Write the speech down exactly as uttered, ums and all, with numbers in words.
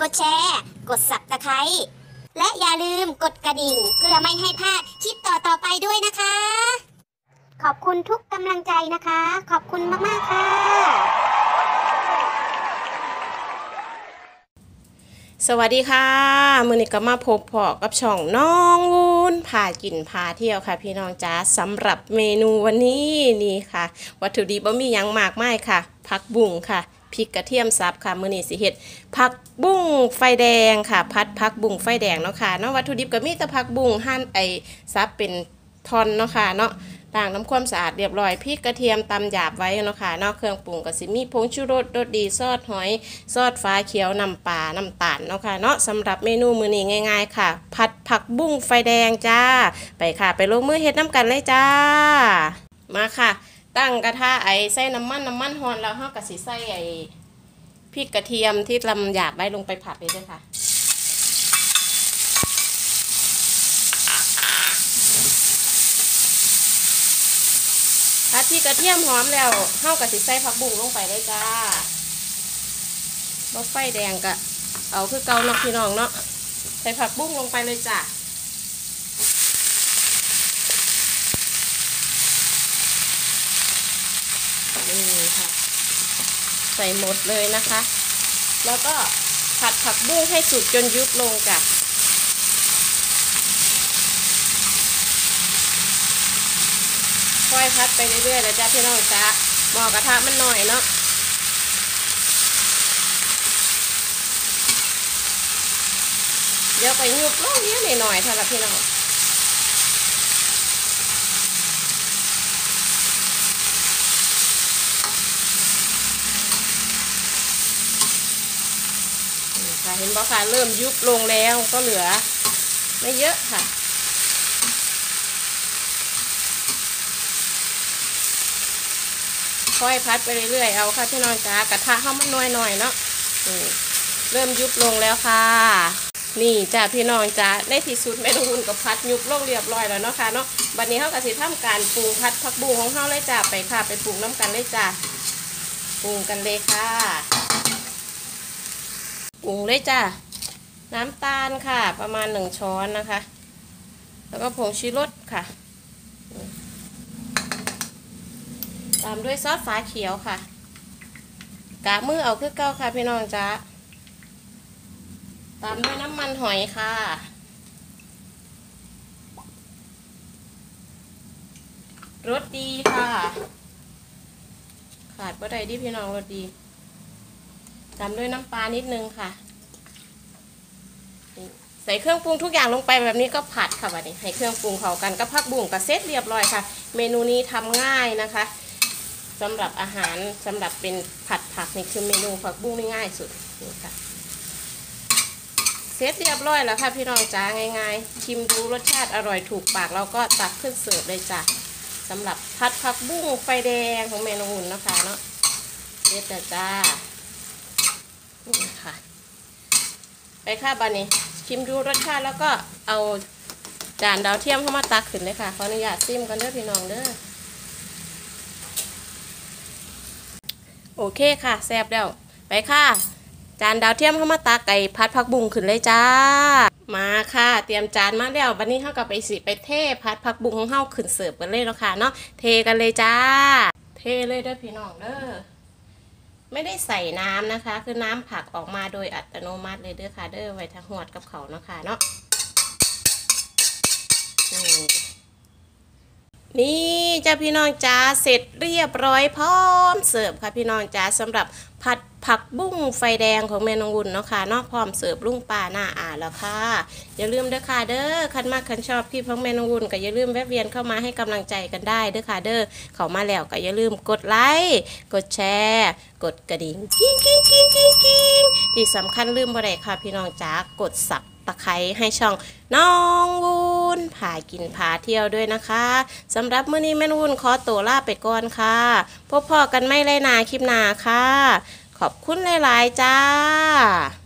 กดแชร์กด ซับสไครบ์ และอย่าลืมกดกระดิ่งเพื่อไม่ให้พลาดคลิปต่อๆไปด้วยนะคะขอบคุณทุกกำลังใจนะคะขอบคุณมากๆค่ะสวัสดีค่ะมื้อนี้ก็มาพบพอกับช่องน้องวุ้นพากินพาเที่ยวค่ะพี่น้องจ๋าสำหรับเมนูวันนี้นี่ค่ะวัตถุดิบบ่มีหยังมากมายค่ะผักบุ้งค่ะพริกกระเทียมสับค่ะมื้อนี้สิเฮ็ดผักบุ้งไฟแดงค่ะผัดผักบุ้งไฟแดงเนาะค่ะเนาะวัตถุดิบก็มีแต่ผักบุ้งหั่นไอ้สับเป็นท่อนเนาะค่ะเนาะล้างน้ำความสะอาดเรียบร้อยพริกกระเทียมตำหยาบไว้เนาะค่ะนอกเครื่องปรุงก็สิมีผงชูรสรสดีซอสหอยซอสฟ้าเขียวน้ำปลาน้ำตาลเนาะค่ะเนาะสำหรับเมนูมื้อนี้ง่ายๆค่ะผัดผักบุ้งไฟแดงจ้าไปค่ะไปลงมือเฮ็ดน้ำกันเลยจ้ามาค่ะตั้งกระทะไอ้ใส่น้ำมันน้ำมันร้อนแล้วเฮาก็สิใส่ไอ้พริกกระเทียมที่ตำหยาบไว้ลงไปผัดเลยด้วยค่ะผัดพริกกระเทียมหอมแล้วเฮาก็สิใส่ผักบุ้งลงไปเลยจ้าบ่ไฟแดงก็เอาคือเก่าเนาะพี่น้องเนาะใส่ผักบุ้งลงไปเลยจ้านี่ค่ะใส่หมดเลยนะคะแล้วก็ผัดผักบุ้งให้สุกจนยุบลงจ้ะค่อยพัดไปเรื่อยๆนะจ๊ะพี่น้องจ๊ะหม้อกระทะมันหน่อยเนาะเดี๋ยวไปยุบลงเยอะหน่อยๆเท่านั้นพี่น้องค่ะเห็นบ่ค่ะเริ่มยุบลงแล้วก็เหลือไม่เยอะค่ะค่อยพัดไปเรื่อยๆเอาค่ะพี่น้องจ๋ากระทะเข้ามาหน่อยๆเนาะเริ่มยุบลงแล้วค่ะนี่จ้าพี่น้องจ๋าในที่สุดแม่นุ่นกับพัดยุบลงเรียบร้อยแล้วเนาะค่ะเนาะบัดนี้เขาก็สิทำการปรุงผัดผักบุ้งของเขาเลยจ้าไปค่ะไปปรุงน้ำกันเลยจ้าปรุงกันเลยค่ะปรุงเลยจ้าน้ำตาลค่ะประมาณหนึ่งช้อนนะคะแล้วก็ผงชูรสค่ะตามด้วยซอสฟ้าเขียวค่ะกะมือเอาคือเก้าค่ะพี่น้องจ้าตามด้วยน้ำมันหอยค่ะรสดีค่ะขาดบ่ได้ดิพี่น้องรสดีตามด้วยน้ำปลานิดนึงค่ะใส่เครื่องปรุงทุกอย่างลงไปแบบนี้ก็ผัดค่ะแบบนี้ให้เครื่องปรุงเข้ากันกับผักบุ้งกับเซตเรียบร้อยค่ะเมนูนี้ทำง่ายนะคะสำหรับอาหารสำหรับเป็นผัดผักนี่คือเมนูผักบุ้งง่ายสุดนี่ค่ะเซตเรียบร้อยแล้วค่ะพี่น้องจ้าง่ายๆชิมดูรสชาติอร่อยถูกปากเราก็ตักขึ้นเสิร์ฟเลยจ้ะสำหรับผัดผักบุ้งไฟแดงของเมนูอุ่นนะคะเนาะเซตแต่จ้านี่ค่ะไปค่ะบานี้ชิมดูรสชาติแล้วก็เอาจานดาวเทียมเข้ามาตักขึ้นเลยค่ะขออนุญาตซิมกันเด้อพี่น้องเด้อโอเคค่ะแซ่บแล้วไปค่ะจานดาวเทียมเข้ามาตักไก่ผัดผักบุ้งขึ้นเลยจ้ามาค่ะเตรียมจานมาแล้ววันนี้เท่ากับไปสิไปเทผัดผักบุ้งของเฮาขึ้นเสิร์ฟกันเลยแล้วค่ะเนาะเทกันเลยจ้าเทเลยเด้อพี่น้องเด้อไม่ได้ใส่น้ำนะคะคือน้ำผักออกมาโดยอัตโนมัติเลยเด้อค่ะเด้อไว้ทั้งหวดกับเขาเนาะค่ะเนาะนี่จ้าพี่น้องจ้าเสร็จเรียบร้อยพร้อมเสิร์ฟค่ะพี่น้องจ้าสำหรับผัดผักบุ้งไฟแดงของแม่นองวุ่นเนาะค่ะเนาะพร้อมเสิร์ฟลุงป่าหน้าอ่าแล้วค่ะอย่าลืมเด้อค่ะเด้อคันมากคันชอบคลิปของแม่นองวุ่นก็อย่าลืมแวะเวียนเข้ามาให้กำลังใจกันได้เด้อค่ะเด้อเข้ามาแล้วก็อย่าลืมกดไลค์กดแชร์กดกระดิ่งกิ้งกิ้งกิ้งกิ้งกิ้งที่สำคัญลืมบ่ได้ค่ะพี่น้องจ้ากดสับตะไคร้ให้ช่องน้องวุ้นพากินพาเที่ยวด้วยนะคะสำหรับมื้อนี้แม่วุ้นขอตัวลาไปก่อนค่ะพบพ่อกันไม่ไรนาคลิปหน้าค่ะขอบคุณหลายๆจ้า